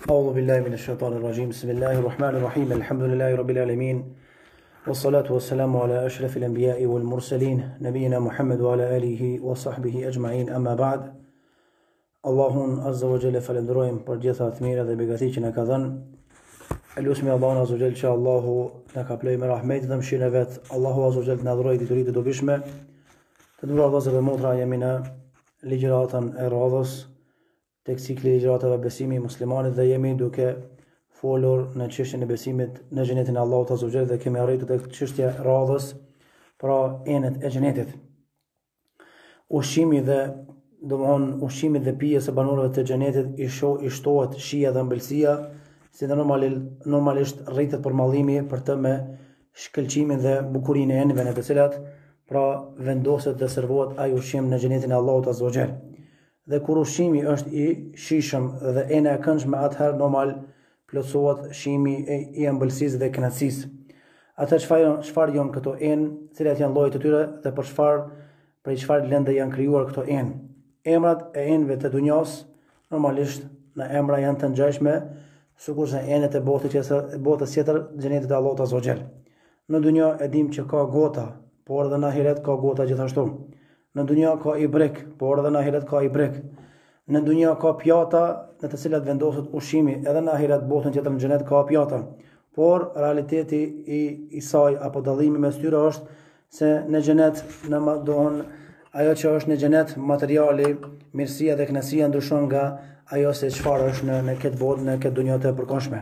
أعوذ بالله من الشيطان الرجيم بسم الله الرحمن الرحيم الحمد لله رب العالمين والصلاة والسلام على أشرف الأنبياء والمرسلين نبينا محمد وعلى آله وصحبه أجمعين أما بعد Allahun Azza wa Jalla falenderojmë për gjitha të mira dhe begati që na ka dhënë. Elusmi Allahun Azza wa Jalla që Allahu na ka plejë me rahmet dhe mëshirën e vet. Allahu Azza wa Jalla na dhurojë dituritë të dobishme. Të nderuar vëllezër dhe motra, jemi në ligjëratën e radhës tek cikli i ligjëratave besimi i muslimanit dhe jemi duke folur në çështjen e besimit në xhenetin e Allahut Azza wa Jalla dhe kemi arritur tek çështja e radhës, pra enet e xhenetit. Ushqimi dhe pija e banorëve të xhenetit i shtohet shija dhe ëmbëlsia, si dhe normalisht rritet përmallimi për të me shkëlqimin dhe bukurinë e enëve në të cilat pra vendoset dhe servohet ai ushqim në xhenetin e Allahut Azza wa Jall. Dhe kur ushqimi është i shijshëm dhe ena e këndshme, atëherë normal plotësohet shijimi i ëmbëlsisë dhe kënaqësisë. Atë çfarë janë këto enë, cilat janë llojet e tyre dhe për çfarë lëndë janë krijuar këto enë. Emrat e enëve të dunjas normalisht në emra janë të ngjashme, sikurse enet e botës tjetër, xhenetit e Allahut Azza wa Jall. Në dunja e dim që ka gota, por edhe në ahiret ka gota gjithashtu. Në dunja ka ibrek, por edhe në ahiret ka ibrek. Në dunja ka pjata në të cilat vendoset ushqimi, edhe në ahiret botën tjetër në xhenet ka pjata. Por realiteti i saj apo dallimi mes tyre është se në xhenet ajo që është në xhenet, materiali, mirësia dhe kënaqësia ndryshon nga ajo se çfarë është në këtë botë, në këtë dunjë të përkohshme.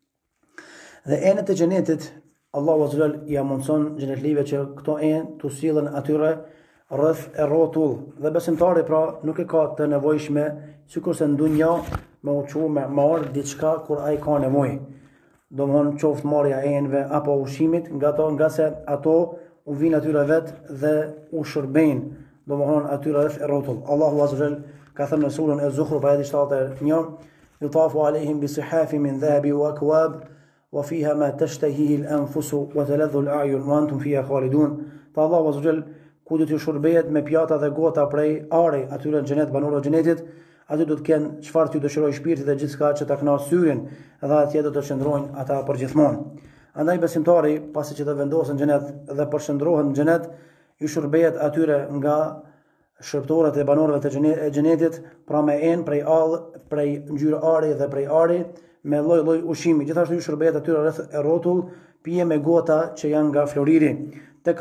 Dhe enët e xhenetit, Allahu Azza wa Jall ja mundson xhenetlive që këto enë tu sillen atyre rreth e rrotull. Dhe besimtari pra nuk e ka të nevojshme sikurse në dunjë me uçu me marr diçka kur ai ka nevojë. Domthon qoftë marrja e enëve apo ushqimit nga se ato u vinë atyre vet dhe u shërbejnë. Domthon atyre rreth e rrotull. Allahu Azza wa Jall ka thënë në surën e Zukhruf ayati 71: "Yutafu alayhim bi sihafin min dhahabi wa akwab wa fiha ma tashtahihi al-anfusu wa taladhu al-a'yun wa antum fiha khalidun." Pa Allahu Azza wa Jall ku do të shërbehet me pjata dhe gota prej ari atyre në xhenet, banorëve të xhenetit, aty do të kenë çfarë ty dëshiroj shpirti dhe gjithçka që ta kënaq syrin, dhe atje do të qëndrojnë ata përgjithmonë. Andaj besimtari, pasi që të vendosen në xhenet dhe përshëndrohen në xhenet, ju shërbehet atyre nga shërptorët e banorëve të xhenetit, pra me enë prej ngjyrë ari dhe prej ari, me lloj ushqimi. Gjithashtu ju shërbehet atyre rreth e rrotull pije me gota që janë nga floriri. Tek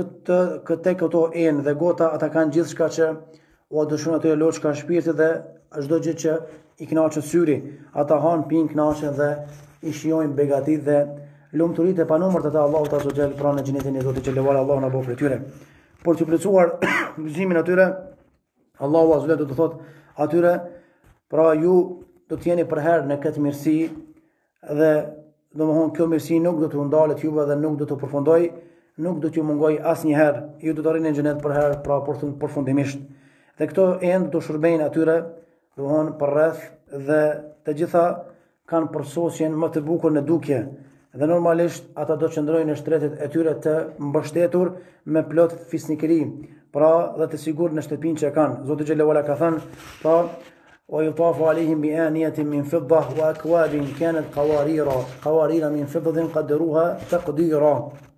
këto enë dhe gota ata kanë gjithçka që u dëshon atyre loçka shpirti dhe çdo gjë që i kënaqet syri. Ata han, pinë, kënaqen dhe i shijojnë begatit dhe lumturitë e panumërta të Allahut Azza wa Jall pranë në xhenetin e Zotit xhallahu ala. Allahu na bëj prej tyre. Por të plotësuar gëzimin atyre, Allahu Azza wa Jall do të thotë atyre, pra ju do të jeni përherë në këtë mirësi dhe domthon kjo mirësi nuk do të ndalet juve dhe nuk do të përfundoj, nuk do t'ju mungoj asnjëherë. Ju do të arrini në xhenet përherë, pra përfundimisht. Dhe këto enë do shërbejnë atyre, domthon përreth dhe të gjitha kanë përsosjen më të bukur në dukje. Dhe normalisht ata do qëndrojnë në shtretet e tyre të mbështetur me plot fisnikëri, pra dhe të sigurt në shtëpinë që kanë. Zoti xhallahu ala ka thënë, pra wa yutafu alayhim bi aniyatin min fiddah wa akwabin kanat qawarira min fiddatin qaddaruha taqdira.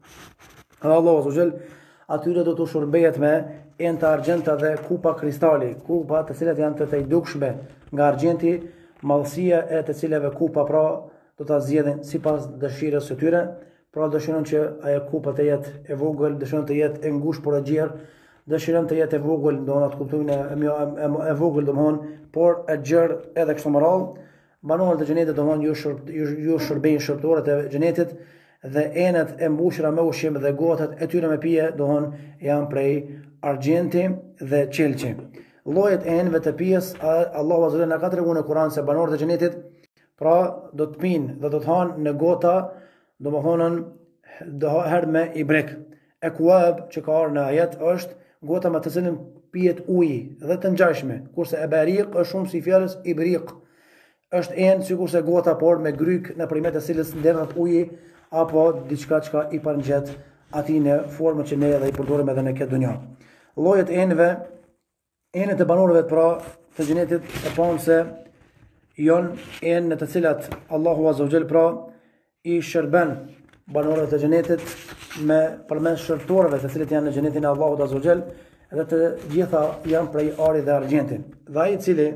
Allahu Azza wa Jall atyre do të shërbehet me enë të argjenta dhe kupa kristali, kupa të cilat janë të dukshme nga argjenti, madhësia e të cilave kupa pra do ta zgjedhin sipas dëshirës së tyre, pra dëshirojnë që ajo kupa të jetë e vogël, dëshirojnë të jetë e ngushtë por e gjerë, dëshirojnë të jetë e vogël, domethënë atë kuptojnë e vogël domthon, por e gjerë edhe kështu me radhë. Banorët e xhenetit domthon ju shërbejnë shërtorët e xhenetit dhe enët e mbushura me ushqim dhe gotat e tyre me pije domthon janë prej argjenti dhe qelçi. Llojet e enëve të pijes, Allahu Azza wa Jalla na ka treguar në Kur'an se banorët e xhenetit pra do të pinë dhe do të hanë në gota, domethënë herë me ibrek. Ekuab që ka ardhur në ajet është gota me të cilën pijet uji dhe të ngjashme, kurse ebariq është shumë si fjalës ibriq. Është enë sikurse gota por me gryk nëpërmjet të cilës nderrat uji apo diçka që i përngjet atij në formën që ne edhe i përdorim edhe në këtë dunjë. Llojet e enëve, enët e banorëve pra të xhenetit e panë se janë në të cilat Allahu Azza wa Jall pra i shërben banorët e xhenetit me përmes shërtorëve të cilët janë në xhenetin e Allahut Azza wa Jall, dhe të gjitha janë prej ari dhe argjentin. Dhe ai i cili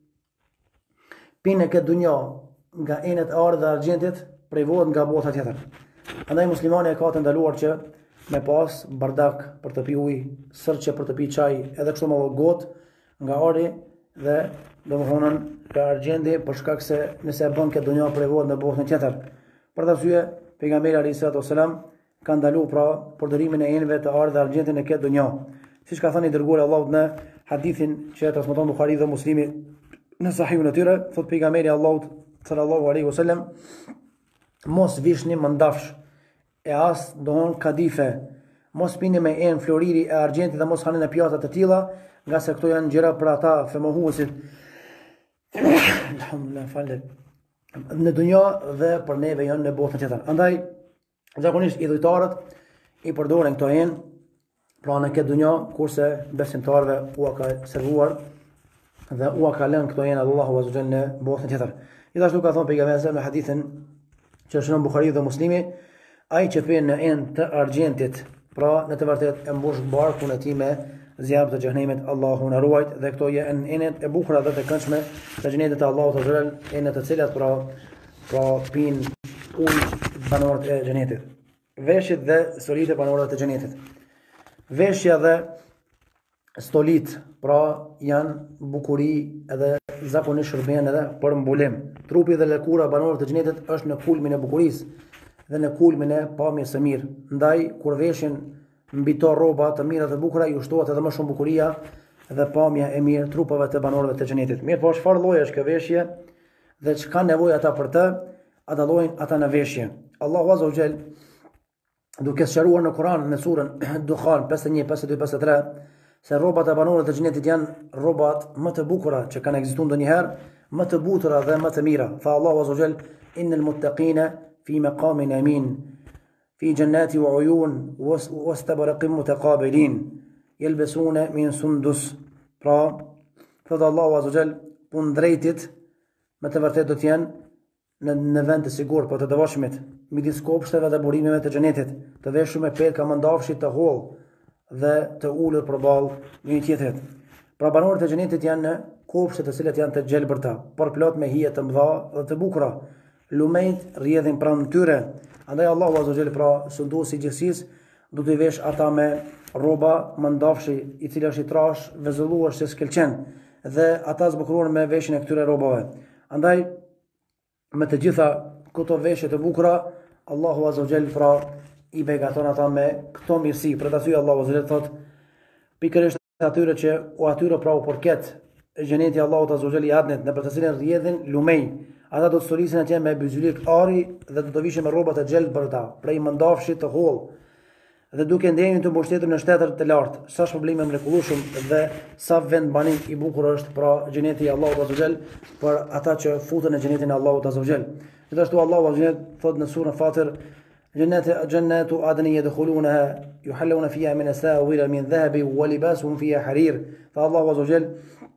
pinë këtë dunjë nga enet e ari dhe argjentit, privohet nga bota tjetër. Andaj muslimani e ka të ndaluar që me pas bardak për të pi ujë, sërçe për të pi çaj, edhe kështu më gotë nga ari dhe domethënë nga argjenti, për shkak se nëse e bën këtë dunjë privohet në botën tjetër. Për këtë arsye pejgamberi alayhis salam ka ndaluar pra përdorimin e enëve të ari dhe argjentit në këtë dunjë. Siç ka thënë i dërguari Allahut në hadithin që e transmeton Buhariu dhe Muslimi në Sahihun e tyre, thot pejgamberi Allahut sallallahu alaihi wasallam, mos vishni mandafsh e as dohon kadife, mos pini me enë floriri e argjentit dhe mos hani në pjata të tilla, nga se këto janë gjëra për ata femohuesit alhamdulillah falë në dunjë dhe për neve janë në botën tjetër. Andaj zakonisht idhujtarët i përdoren këto enë pra në këtë dunjë, kurse besimtarëve u ka servuar dhe u ka lënë këto enë Allahu Azza wa Jalla në botën tjetër. Gjithashtu ka thënë pejgamberi në hadithin që është në Buhariu dhe Muslimi, ai që pin në enë të argjentit, pra në të vërtetë e mbush barkun e tij me zjarr të xhenemit, Allahu na ruajt, dhe këto janë enet e bukura dhe të këndshme të xhenetit të Allahut Azza wa Jalla, enet të cilat pra pin ujë banorët e xhenetit. Veshjet dhe stolit e banorëve të xhenetit. Veshja dhe stolit pra janë bukuri edhe zakonisht shërben edhe për mbulim. Trupi dhe lëkura banorëve të xhenetit është në kulmin e bukurisë dhe në kulmin e pamjes së mirë. Ndaj kur veshin mbi to rroba të mira të bukura, ju shtohet edhe më shumë bukuria dhe pamja e mirë trupave të banorëve të xhenetit. Mirë, po çfarë lloji është kjo veshje dhe çka nevojë ata për të, ata dallojnë ata në veshje. Allahu Azza wa Jall duke sqaruar në Kur'an në surën Dukhan 51, 52, 53 se rrobat e banorëve të xhenetit janë rrobat më të bukura që kanë ekzistuar ndonjëherë, më të butura dhe më të mira. Tha Allahu Azza wa Jall, innal muttaqina fi maqamin amin fi jannati wa uyun wastabraqin mutaqabilin yalbasuna min sundus. Pra, thot Allahu Azza wa Jall, punë drejtit me të vërtetë do të jenë në vend të sigurt, po të devotshmit, midis kopshteve dhe burimeve të xhenetit, të veshur me pelka mandafshit të hollë dhe të ulur përballë një tjetrit. Pra banorët e xhenetit janë në kopshte të cilat janë të gjelbërta, por plot me hije të mëdha dhe të bukura. Lumejt rrjedhin pranë tyre. Andaj Allahu Azza wa Jall pra sunduesi i gjithësisë do t'i vesh ata me rroba mandafshi i cili është i trash, vezulluar se s'kelqen, dhe ata zbukurohen me veshjen e këtyre rrobave. Andaj me të gjitha këto veshje të bukura, Allahu Azza wa Jall pra i begaton ata me këto mirësi. Për të arsye Allahu Azza wa Jall thot pikërisht atyre që atyre pra u përket xheneti Allahut Azza wa Jall i adnet, në për të cilën rrjedhin lumej, ata do të stolisin atje me byzylik ari dhe do të vishin me rroba të gjelbërta, prej mandafshit të hollë, dhe duke ndenjur të mbështetur në shtetër të lartë. Sa shpërblime mrekullueshëm dhe sa vend banim i bukur është pra xheneti i Allahut Azza wa Jall për ata që futen në xhenetin e Allahut Azza wa Jall. Gjithashtu Allahu Azza wa Jall thot në surën Fatir, jannatu adnin yadkhulunaha yuhalluna fiha min asawir min dhahabi wa libasuhum fiha harir. Fa Allahu Azza wa Jall,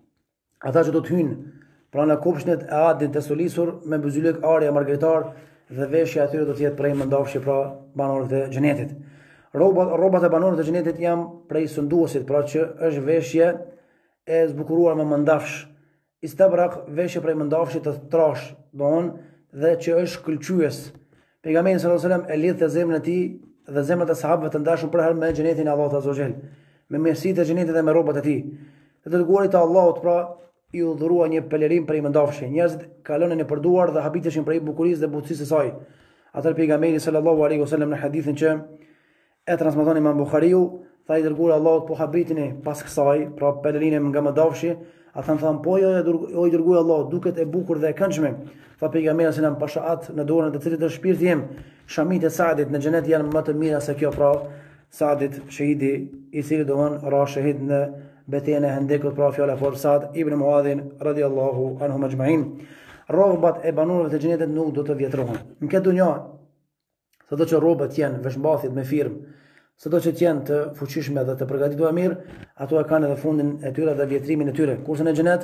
ata që do të hyjnë pra në kopshtet e Adnit të solisur me byzylik ari margaritar, dhe veshja atyre do të jetë prej mandafshi pra banorëve të xhenetit. Rrobat e banorëve të xhenetit janë prej sunduesit, pra që është veshje e zbukuruar me mandafsh. Istabrak, veshje prej mandafshit të trash, dhe që është shkëlqyes. Pejgamberi sallallahu alajhi wasallam e lidhte zemrën e tij dhe zemrat e sahabëve të dashur për herë me xhenetin e Allahut Azza wa Jall, me mirësitë e xhenetit dhe me rrobat e tij. Të dërguarit e Allahut pra i udhërua një pelerin prej mandafshi. Njerëzit kalonin e përduar dhe habiteshin prej bukurisë dhe butësisë së saj. Atëherë pejgamberi sallallahu alaihi wasallam në hadithin që e transmeton Imam Buhariu, tha i dërguari Allahut, po habitini pas kësaj, pra pelerinë nga mandafshi, ata thanë po jo i dërguari Allahut, duket e bukur dhe e këndshme. Tha pejgamberi sallallahu alaihi wasallam, pasha në dorën të cilit është shpirti im, shamit e Saadit në xhenet janë më të mira se kjo, pra Saadit shahidi i cili ra shahid në betejën e Hendekut, pra fjala për Saad ibn Muadhin radhiyallahu anhum ajma'in. Rrobat e banorëve të xhenetit nuk do të vjetrohen. Në këtë dunjë, sado që rrobat janë veshmbathit me firmë, sado që janë të fuqishme dhe të përgatitura mirë, ato e kanë edhe fundin e tyre dhe vjetrimin e tyre. Kurse në xhenet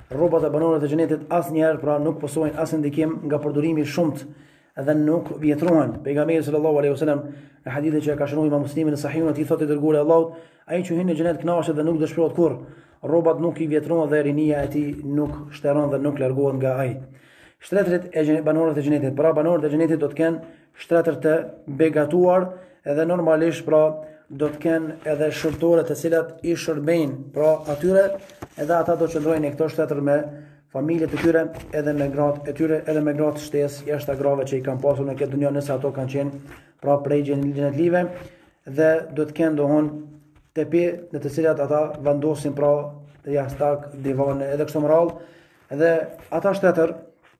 rrobat e banorëve të xhenetit asnjëherë pra nuk posojnë asnjë ndikim nga përdorimi i shumt edhe nuk vjetrohen. Pejgamberi sallallahu alaihi wasallam në hadithin që ka shënuar Imam Muslimi në Sahihun e tij thotë dërguari i Allahut, ai që hyn në xhenet kënaqet dhe nuk dëshpërohet kurrë. Rrobat nuk i vjetrohen dhe rinia e tij nuk shtërron dhe nuk largohet nga ai. Shtretërit e banorëve të xhenetit, pra banorët e xhenetit do të kenë shtretër të begatuar edhe normalisht pra do të kenë edhe shërtore të cilat i shërbejnë pra atyre, edhe ata do qëndrojnë në këto shtetër me familjet e tyre edhe me gratë e tyre edhe me gratë shtesë jashtë grave që i kanë pasur në këtë dunjë nëse ato kanë qenë pra prej xhenetlive, dhe do të kenë dohon tepi në të cilat ata vendosin pra jashtag, divane edhe kështu me radhë, edhe ata shtetër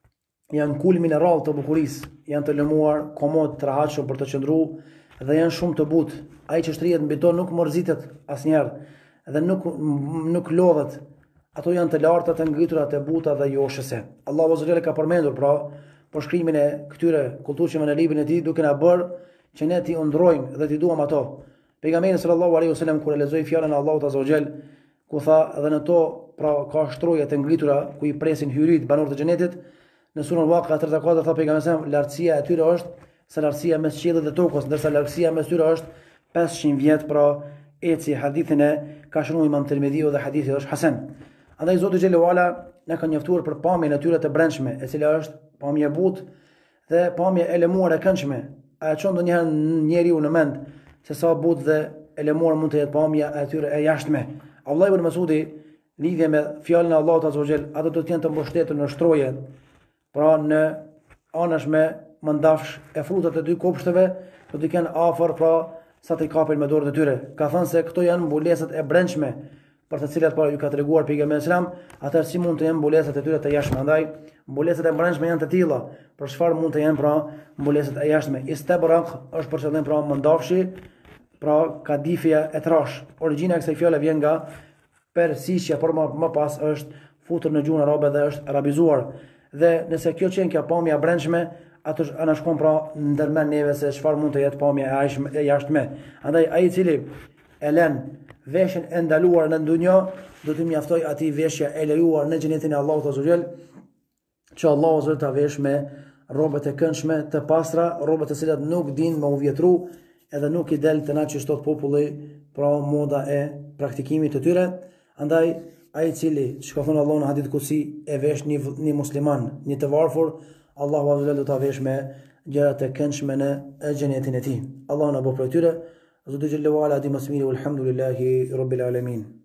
janë kulmin e rrallë të bukurisë, janë të lëmuar, komod, të rahatshëm për të qëndruar dhe janë shumë të butë. Ai që shtrihet mbi to nuk mërzitet asnjëherë dhe nuk lodhet. Ato janë të larta, të ngritura, të buta dhe joshëse. Allahu azza ka përmendur pra për shkrimin e këtyre kulturshëve në librin e tij, duke na bërë që ne t'i undrojmë dhe t'i duam ato. Pejgamberi sallallahu alaihi wasallam kur e lexoi fjalën e Allahut azza wa ku tha dhe në to pra ka shtroje të ngritura ku i presin hyrit banorët e xhenetit, në surën Waqi'a 34 tha pejgamberi lartësia e tyre është sa lartësia mes qiellit dhe tokës, ndërsa lartësia mes tyre është 500 vjet, pra eci hadithin e ka shënuar Imam Tirmidhiu dhe hadithi është hasan. Andaj Zoti xhelalu ala na ka njoftuar për pamjen e tyre të brendshme, e cila është pamje e butë dhe pamje e lemuar e këndshme. A e çon ndonjëherë njeriu në mend se sa butë dhe e lemuar mund të jetë pamja e tyre e jashtme. Allahu ibn Mas'udi lidhje me fjalën e Allahut azza wa jall, ato do të jenë të mbështetur në shtroje, pra në anashme mandafsh e frutat e dy kopshteve do të kenë afër pra sa të kapin me dorët e tyre. Ka thënë se këto janë mbulesat e brendshme për të cilat ju ka treguar pejgamberi sallallahu alajhi wasallam, atëherë si mund të jenë mbulesat e tyre të jashtme. Andaj mbulesat e brendshme janë të tilla, për çfarë mund të jenë pra mbulesat e jashtme? Istabrak është për qëllim pra mandafshi, pra kadifja e trash. Origjina e kësaj fjale vjen nga persisja, por më pas është futur në gjuhën arabe dhe është arabizuar. Dhe nëse kjo qenë kjo pamja brendshme, ato anashkon pra ndërmend neve se çfarë mund të jetë pamja e jashtme. Andaj ai i cili e lën veshjen e ndaluar në dunjë, do të mjaftoj atij veshja e lejuar në xhenetin e Allahut azza wa jall, që Allahu azza ta vesh me rrobat e këndshme të pastra, rrobat të cilat nuk din me u vjetru, edhe nuk i del të na që shtot populli pra moda e praktikimit të tyre. Andaj ai i cili, çka thon Allahu në hadith kutsi, e vesh një musliman, një të varfër, Allahu azza do ta vesh me gjërat e këndshme në xhenetin e tij. Allahu na bëj prej tyre. Zoti xhallahu ala di masmiri walhamdulillahi rabbil alamin.